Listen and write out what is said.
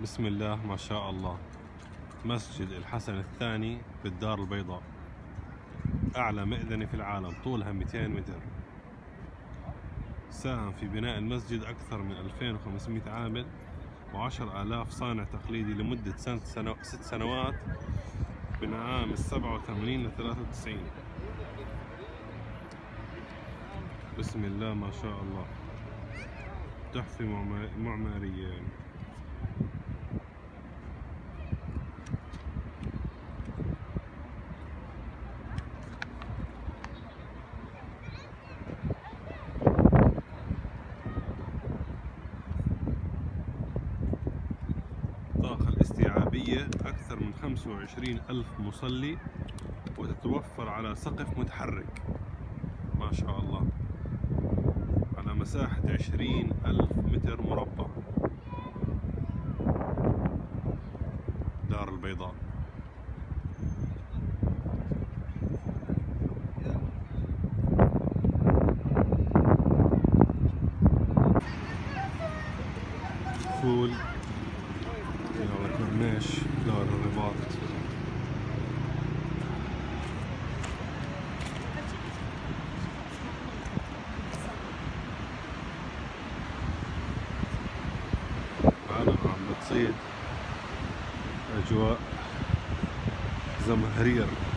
بسم الله ما شاء الله. مسجد الحسن الثاني بالدار البيضاء، أعلى مئذنة في العالم، طولها 200 متر. ساهم في بناء المسجد أكثر من 2500 عامل و10,000 صانع تقليدي لمدة 6 سنوات من عام 87 ل 93. بسم الله ما شاء الله، تحفة معمارية يعني. الطاقة الاستيعابية أكثر من 25,000 مصلي، وتتوفر على سقف متحرك ما شاء الله على مساحة 20,000 متر مربع. دار البيضاء. فول على كورنيش دار الرباط. عالم عم بتصيد أجواء زمهرير.